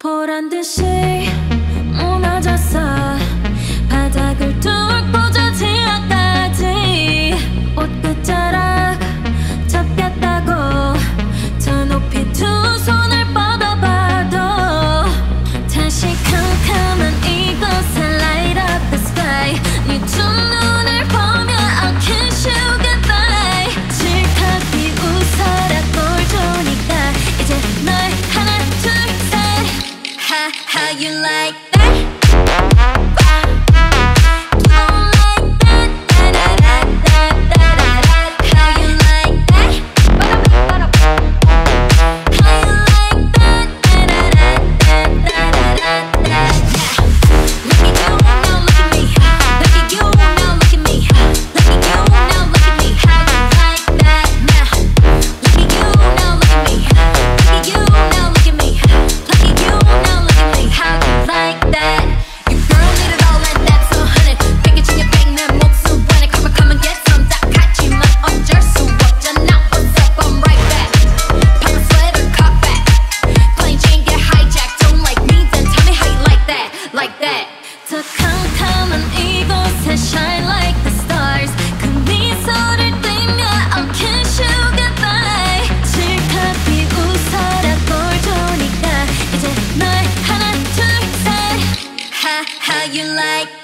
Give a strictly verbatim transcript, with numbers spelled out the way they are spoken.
보란 듯이 무너졌어. 바닥을 뚝 부서지 아까지. 옷 끝자락 잡겠다고 저 높이 두 손을 뻗어봐도 다시 캄캄한 이곳에 light up the sky. 네 두 눈을 보며 I kiss you goodbye. 질퍽 비웃어라 꼴 좋으니까 이제 널 하나 둘 셋. How, how you like that? Like that. 더 캄캄한 이곳에 shine like the stars. 그 미소를 띠며 I'll kiss you goodbye. 질퍽 비웃어라 꼴 좋으니까 이제 널 하나 둘 셋. How, how you like